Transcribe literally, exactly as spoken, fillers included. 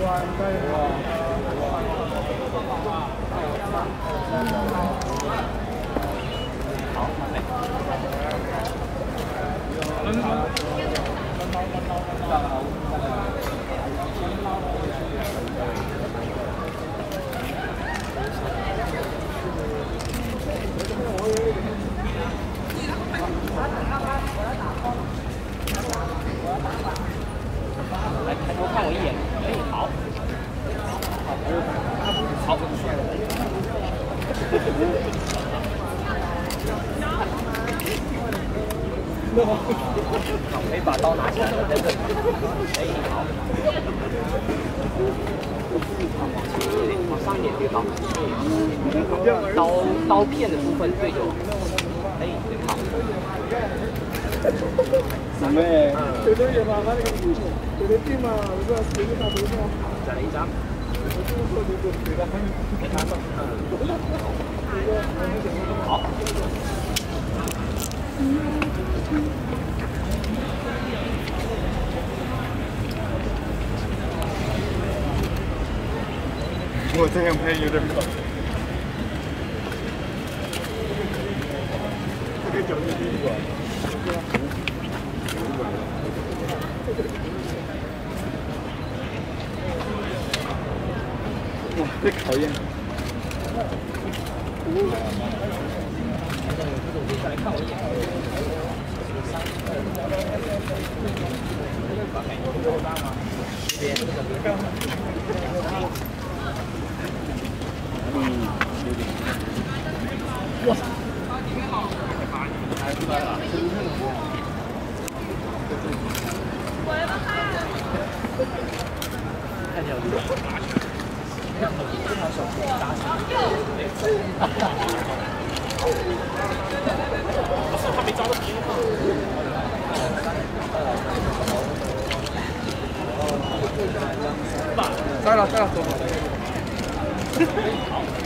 来抬头看我一眼，哎，好，好，好，可以把刀拿起来了，在这里，哎，好，往前一点，往上一点，别刀，刀刀片的部分对着，哎，好。 什么？对对对嘛，他那个对对对嘛，那个对对大头嘛。 再来一张。好。 我这样拍有点搞。这个角度低一点。哇，这考验。 再来看我一眼。嗯，哇塞！出来了，看见我这条手可以搭起来。我手还没抓到别人。 在了，在了，走。 好。